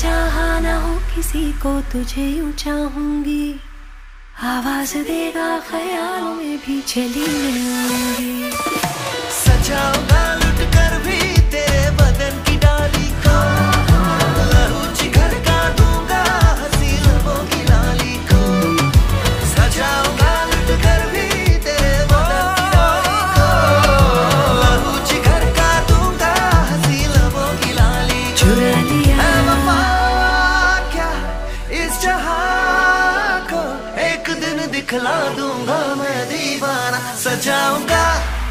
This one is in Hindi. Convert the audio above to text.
चाहा ना हो किसी को तुझे यूं चाहूंगी, आवाज देगा ख्यालों में भी चली आऊंगी। सजाऊंगा लुट कर भी तेरे बदन की डाली को, लहू जिगर का दूंगा हंसी लबों की लाली को। सजाऊंगा लुट कर भी तेरे बदन की डाली को, लहू जिगर का दूंगा हंसी लबों की लाली को। चुरा लिया है वफा क्या इस जहां को, एक दिन दिखला दूंगा मैं दीवाना। सजाऊंगा